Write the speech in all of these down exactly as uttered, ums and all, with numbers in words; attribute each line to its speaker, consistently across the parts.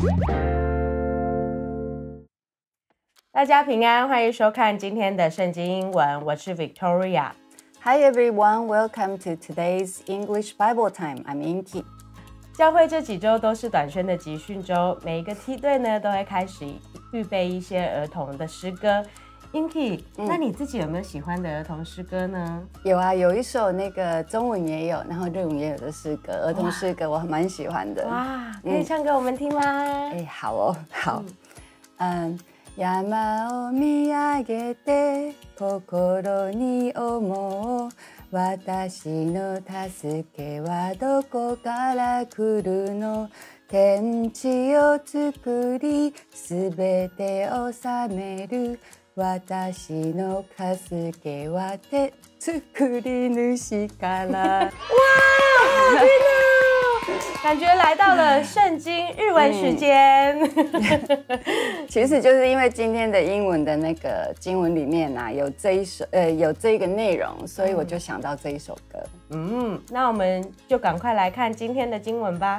Speaker 1: 大家平安，欢迎收看今天的圣经英文，我是 Victoria。Hi
Speaker 2: everyone, welcome to today's English Bible time. I'm Inky.
Speaker 1: 教会这几周都是短宣的集训周，每一个梯队呢都会开始预备一些儿童的诗歌。Inky，、嗯、那你自己有没有喜欢的儿童诗歌呢？
Speaker 2: 有啊，有一首那个中文也有，然后日文也有的诗歌，儿童诗歌我蛮喜欢的。
Speaker 1: 哇，可以唱给我们听吗？
Speaker 2: 哎、嗯，好哦，好，嗯。山を見上げて心に思う私の助けはどこから来るの天地を作りすべて治める私の助けは手作り主から
Speaker 1: 哇，天哪！感觉来到了圣经日文时间、
Speaker 2: 嗯、其实就是因为今天的英文的那个经文里面啊有这一首呃有这一个内容，所以我就想到这一首歌。
Speaker 1: 嗯，那我们就赶快来看今天的经文吧。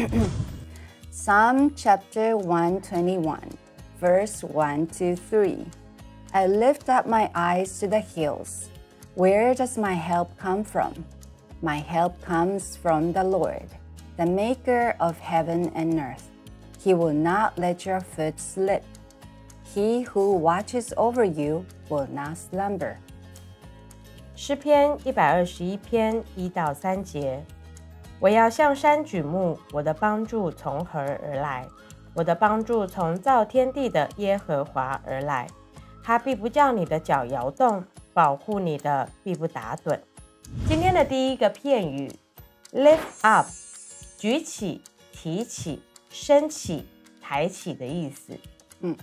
Speaker 2: Psalm chapter one twenty-one, verse one to three. I lift up my eyes to the hills. Where does my help come from? My help comes from the Lord.The maker of heaven and earth. He will not let your foot slip. He who watches over you will not slumber.
Speaker 1: 诗篇一百二十一篇一到三节，我要向山举目，我的帮助从何而来？我的帮助从造天地的耶和华而来。他必不叫你的脚摇动，保护你的必不打盹。今天的第一个片语 lift up。举起、提起、升起、抬起的意思。
Speaker 2: 嗯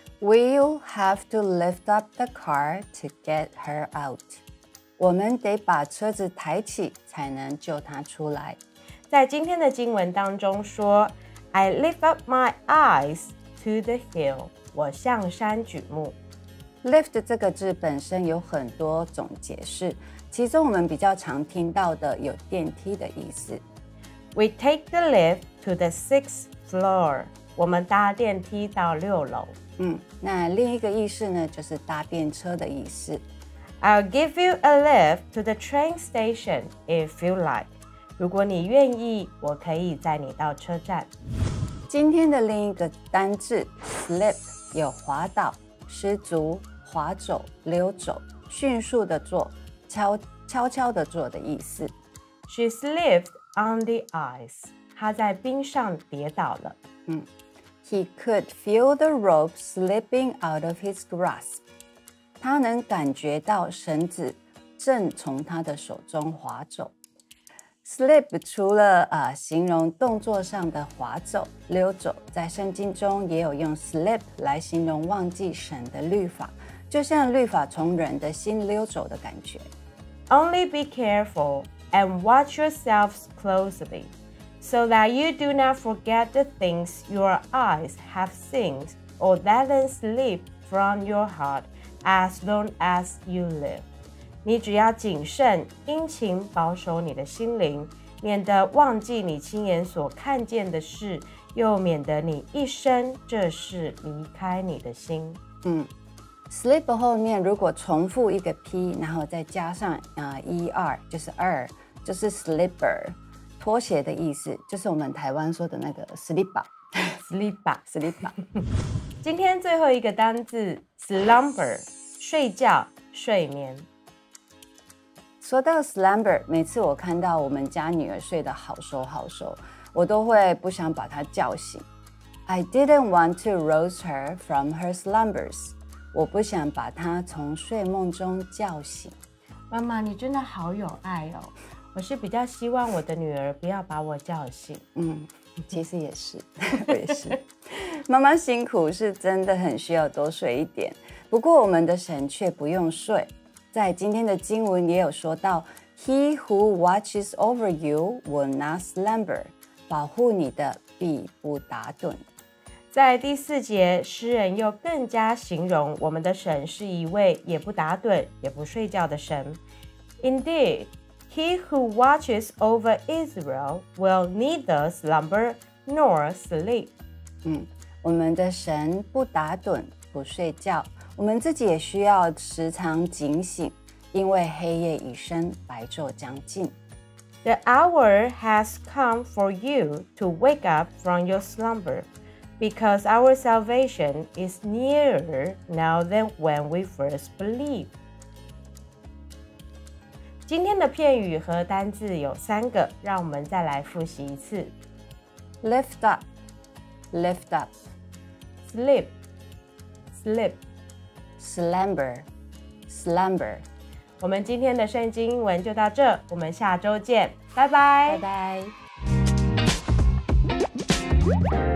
Speaker 2: We'll have to lift up the car to get her out. 我们得把车子抬起，才能救她出来。
Speaker 1: 在今天的经文当中说 I lift up my eyes to the hill. 我向山举目。
Speaker 2: Lift 这个字本身有很多种解释，其中我们比较常听到的有电梯的意思。
Speaker 1: We take the lift to the sixth floor. 我们搭电梯到六楼。
Speaker 2: 嗯，那另一个意思呢，就是搭便车的意思。
Speaker 1: I'll give you a lift to the train station if you like. 如果你愿意，我可以载你到车站。
Speaker 2: 今天的另一个单字 slip 有滑倒、失足、滑走、溜走、迅速的做、悄悄悄的做的意思。
Speaker 1: She slipped on the ice. 他在冰上跌倒了。
Speaker 2: 嗯 He could feel the rope slipping out of his grasp. 他能感觉到绳子正从他的手中滑走。Slip 除了、呃、形容动作上的滑走、溜走，在圣经中也有用 slip 来形容忘记神的律法，就像律法从人的心溜走的感觉。
Speaker 1: Only be careful.And watch yourselves closely, so that you do not forget the things your eyes have seen, or let them slip from your heart as long as you live. 你只要谨慎，殷勤保守你的心灵，免得忘记你亲眼所看见的事，又免得你一生这事离开你的心。
Speaker 2: 嗯。Slip 后面如果重复一个 P， 然后再加上、呃、er 就是二，就是 slipper， 拖鞋的意思，就是我们台湾说的那个 slipper
Speaker 1: slipper
Speaker 2: slipper
Speaker 1: 今天最后一个单字 slumber， 睡觉、睡眠。
Speaker 2: 说到 slumber， 每次我看到我们家女儿睡得好熟好熟，我都会不想把她叫醒。I didn't want to rouse her from her slumbers。我不想把她从睡梦中叫醒。
Speaker 1: 妈妈，你真的好有爱哦！我是比较希望我的女儿不要把我叫醒。
Speaker 2: 嗯，其实也是，我也是。妈妈辛苦，是真的很需要多睡一点。不过我们的神却不用睡，在今天的经文也有说到 ，He who watches over you will not slumber。保护你的必不打盹。
Speaker 1: 在第四节，诗人又更加形容我们的神是一位也不打盹也不睡觉的神。Indeed, he who watches over Israel will neither slumber nor sleep.
Speaker 2: 嗯，我们的神不打盹不睡觉，我们自己也需要时常警醒，因为黑夜已深，白昼将近。
Speaker 1: The hour has come for you to wake up from your slumber, because our salvation is nearer now than when we first believed. 今天的片语和单字有三个，让我们再来复习一次。
Speaker 2: Lift up, lift up.
Speaker 1: Slip, slip.
Speaker 2: Slumber, slumber.
Speaker 1: 我们今天的圣经英文就到这，我们下周见，拜拜，
Speaker 2: 拜拜。